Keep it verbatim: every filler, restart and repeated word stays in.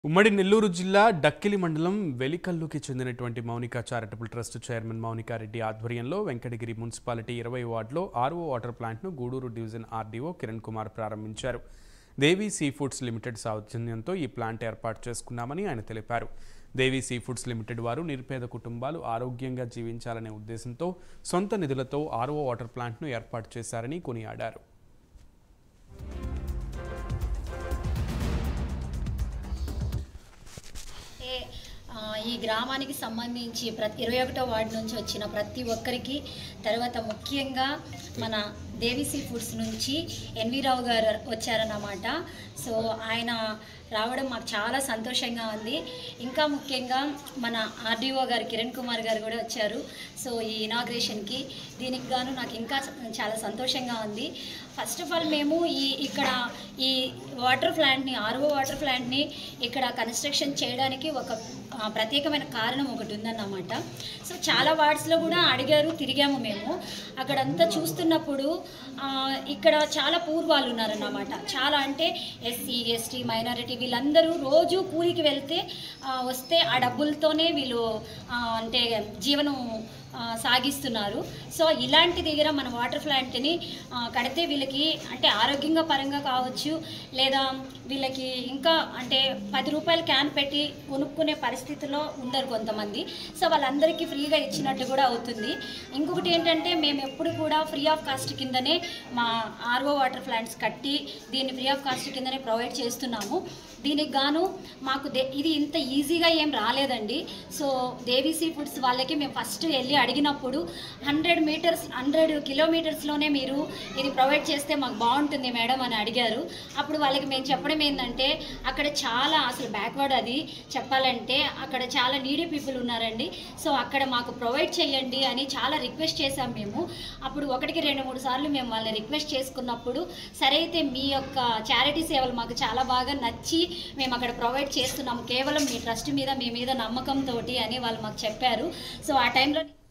ఉమ్మడి నెల్లూరు జిల్లా డక్కిలి మండలం వెలికల్లుకి చెందినటువంటి Mounika charitable trust chairman Mounika Reddy ఆధ్వర్యంలో వెంకటగిరి మున్సిపాలిటీ ఇరవై వార్డులో ఆర్ఓ వాటర్ ప్లాంట్ను గూడూరు డివిజన్ ఆర్డీఓ కిరణ్ కుమార్ ప్రారంభించారు. దేవి సీ ఫుడ్స్ లిమిటెడ్ సౌజన్యంతో ఈ ప్లాంట్ ఏర్పాటు చేసుకున్నామని ఆయన తెలిపారు. దేవి సీ ఫుడ్స్ లిమిటెడ్ వారు నిరుపేద కుటుంబాలు ఆరోగ్యంగా జీవించాలనే ఉద్దేశంతో సొంత నిధులతో ఆర్ఓ వాటర్ ప్లాంట్ను ఏర్పాటు చేశారని కొనియాడారు. ఈ గ్రామానికి సంబంధించి ప్రతి ఇరవై ఒకటో వార్డు నుంచి వచ్చిన ప్రతి ఒక్కరికి, తర్వాత ముఖ్యంగా మన దేవి సీ ఫుడ్స్ నుంచి ఎన్వి రావు గారు వచ్చారన్నమాట. సో ఆయన రావడం మాకు చాలా సంతోషంగా ఉంది. ఇంకా ముఖ్యంగా మన ఆర్డీఓ గారు కిరణ్ కుమార్ గారు కూడా వచ్చారు. సో ఈ ఇనాగ్రేషన్కి దీనికి గాను నాకు ఇంకా చాలా సంతోషంగా ఉంది. ఫస్ట్ ఆఫ్ ఆల్ మేము ఈ ఇక్కడ ఈ వాటర్ ప్లాంట్ని ఆర్ఓ వాటర్ ప్లాంట్ని ఇక్కడ కన్స్ట్రక్షన్ చేయడానికి ఒక ప్రత్యేకమైన కారణం ఒకటి ఉందన్నమాట. సో చాలా వార్డ్స్లో కూడా అడిగారు, తిరిగాము మేము. అక్కడంతా చూస్తున్నప్పుడు ఇక్కడ చాలా పూర్వాలు ఉన్నారన్నమాట. చాలా అంటే ఎస్సీ ఎస్టీ మైనారిటీ వీళ్ళందరూ రోజు కూలికి వెళ్తే వస్తే ఆ డబ్బులతోనే వీళ్ళు అంటే జీవనం సాగిస్తున్నారు. సో ఇలాంటి దగ్గర మన వాటర్ ప్లాంట్ని కడితే వీళ్ళకి అంటే ఆరోగ్యంగా పరంగా కావచ్చు, లేదా వీళ్ళకి ఇంకా అంటే పది రూపాయల క్యాన్ పెట్టి కొనుక్కునే పరిస్థితిలో ఉండరు కొంతమంది. సో వాళ్ళందరికీ ఫ్రీగా ఇచ్చినట్టు కూడా అవుతుంది. ఇంకొకటి ఏంటంటే మేము ఎప్పుడు కూడా ఫ్రీ ఆఫ్ కాస్ట్ కిందనే మా ఆర్ఓ వాటర్ ప్లాంట్స్ కట్టి దీన్ని ఫ్రీ ఆఫ్ కాస్ట్ కిందనే ప్రొవైడ్ చేస్తున్నాము. దీనికి గాను మాకు ఇది ఇంత ఈజీగా ఏం రాలేదండి. సో దేవి సీ ఫుడ్స్ వాళ్ళకి మేము ఫస్ట్ వెళ్ళి అడిగినప్పుడు హండ్రెడ్ మీటర్స్ హండ్రెడ్ కిలోమీటర్స్లోనే మీరు ఇది ప్రొవైడ్ చేస్తే మాకు బాగుంటుంది మేడం అని అడిగారు. అప్పుడు వాళ్ళకి మేము చెప్పడం ఏంటంటే అక్కడ చాలా అసలు బ్యాక్వర్డ్ అది చెప్పాలంటే అక్కడ చాలా నీడీ పీపుల్ ఉన్నారండి. సో అక్కడ మాకు ప్రొవైడ్ చేయండి అని చాలా రిక్వెస్ట్ చేశాం మేము. అప్పుడు ఒకటికి రెండు మూడు సార్లు మేము వాళ్ళని రిక్వెస్ట్ చేసుకున్నప్పుడు సరే అయితే మీ యొక్క చారిటీ సేవలు మాకు చాలా బాగా నచ్చి మేము అక్కడ ప్రొవైడ్ చేస్తున్నాము, కేవలం మీ ట్రస్ట్ మీద మీ మీద నమ్మకంతో అని వాళ్ళు మాకు చెప్పారు. సో ఆ టైంలో